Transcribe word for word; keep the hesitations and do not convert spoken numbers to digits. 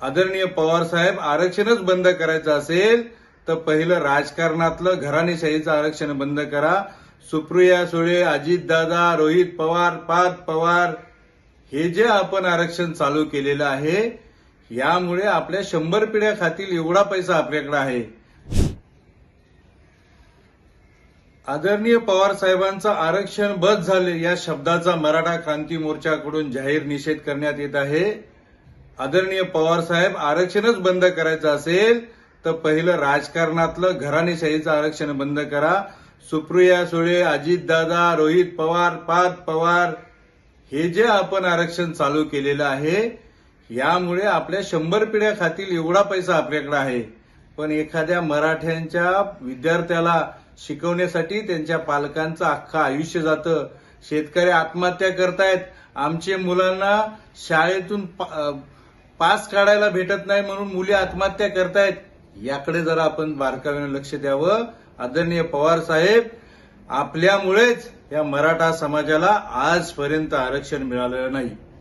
आदरणीय पवार साहेब, आरक्षणच बंद करायचं असेल तर पहिलं राजकारणातलं घराणेशाहीचं आरक्षण बंद करा. सुप्रिया सुळे, अजितदादा, रोहित पवार, पार्थ पवार हे जे आपण आरक्षण चालू केलेलं आहे, यामुळे आपल्या शंभर पिढ्या खातील एवढा पैसा आपल्याकडे आहे. आदरणीय पवार साहेबांचं आरक्षण बस झाले या शब्दाचा मराठा क्रांती मोर्चाकडून जाहीर निषेध करण्यात येत आहे. आदरणीय पवार साहेब, आरक्षणच बंद करायचं असेल तर पहिलं राजकारणातलं घराणेशाहीचं आरक्षण बंद करा. सुप्रिया सुळे, अजितदादा, रोहित पवार, पार्थ पवार हे जे आपण आरक्षण चालू केलेलं आहे, यामुळे आपल्या शंभर पिढ्या खातील एवढा पैसा आपल्याकडे आहे. पण एखाद्या मराठ्यांच्या विद्यार्थ्याला शिकवण्यासाठी त्यांच्या पालकांचं अख्खं आयुष्य जातं. शेतकरी आत्महत्या करतायत. आमच्या मुलांना शाळेतून पास काढायला भेटत नाही म्हणून मुली आत्महत्या करतायत. याकडे जरा आपण बारकाईने लक्ष द्यावं. आदरणीय पवार साहेब, आपल्यामुळेच या मराठा समाजाला आजपर्यंत आरक्षण मिळालेलं नाही.